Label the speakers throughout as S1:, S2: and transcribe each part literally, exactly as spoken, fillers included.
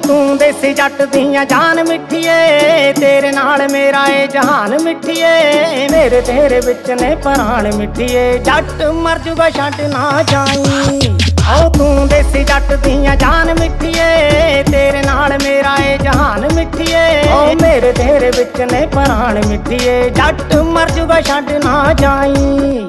S1: तू देसी जट दियां जान मिठिए, तेरे नाल मेरा ए जहान मिठिए, मेरे तेरे विच ने प्राण मिठिए, जट मर जूगा छड्ड ना जाई। ओ तू देसी जट दियां जान मिठिए, तेरे नाल मेरा ए जहान मिठिए, ओ मेरे तेरे विच ने प्राण मिठिए, जट मर जूगा छड्ड ना जाई।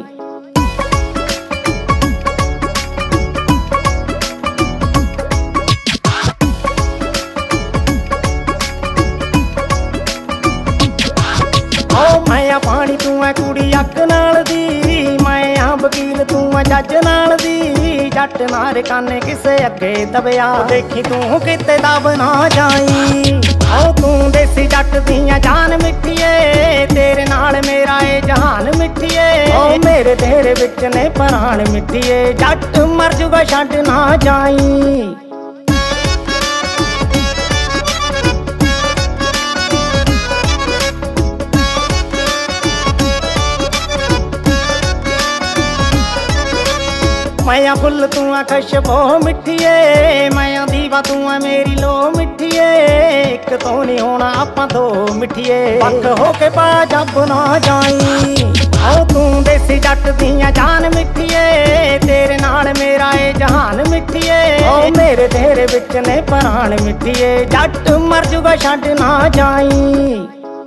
S1: मैं पानी तू है कुड़ी अग नाल दी, मैं आ वकील तू है जज नाल दी, जट नारे काने किसे अगे दबिया, देखी तू किते दब ना जाई। ओ तू देसी जट दियां जान मिठिए, तेरे नाल मेरा ए जहान मिठिए, ओ मेरे तेरे विच ने प्राण मिठिए, जट मर जूगा छड्ड ना जाई। मैं फुल तू है खुशबू मिठिए, मैं दीवा तू है मेरी लो मिठिए, एक तो नहीं होना आपां दो मिठिए, पक होके पा जब ना जाई। ओ तू देसी जट दियां जान मिठिए, तेरे नाल मेरा ए जहान मिठिए, ओ मेरे तेरे विच ने प्राण मिठिए, जट मर जूगा छड्ड ना जाई।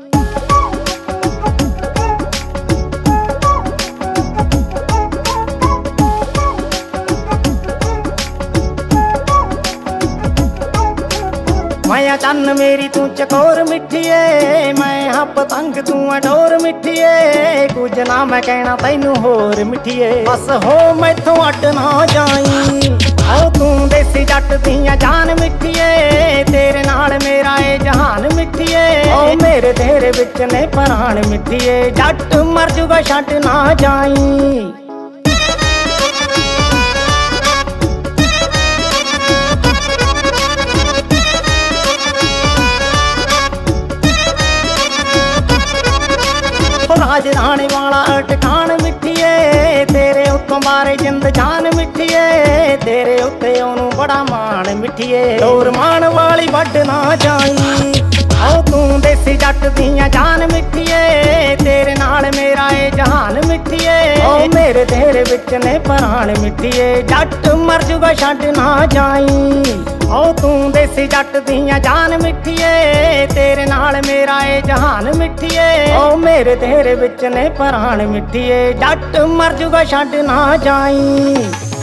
S1: मैं चन्न मेरी तू चकोर मिठिए, मैं हाँ पतंग तू डोर मिठिए, कुछ ना मैं कहना तैनू होर मिठिए, बस हो मैथों अड्ड ना जाई। ओ तू देसी जट दियां जान मिठिए, तेरे नाल मेरा ए जहान मिठिए, ओ मेरे तेरे विच ने प्राण मिठिए, जट मर जूगा छड्ड ना जाई। राज राणे वाला ठिकाण मिठिए, तेरे उत्तों बारे जिंद जान मिठिए, तेरे उत्ते ओनू बड़ा मान मिठिए, डोर मान वाली वड्ड ना जाई। ओ तू देसी जट दियां जान मिठिए, तेरे नाल मेरा ए जहान मिठिए, ओ मेरे तेरे विच ने प्राण मिठिए, जट मर जूगा छड्ड ना जाई। ओ तू देसी जट दियां जान मिठिए, तेरे नाल मेरा ए जहान मिठिए, ओ मेरे तेरे विच ने प्राण मिठिए, जट मर जूगा छड्ड ना जाई।